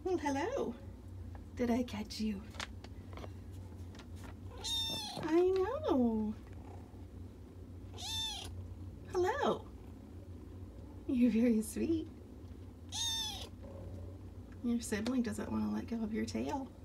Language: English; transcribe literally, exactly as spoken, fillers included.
Well, hello. Did I catch you? I know. Hello. You're very sweet. Your sibling doesn't want to let go of your tail.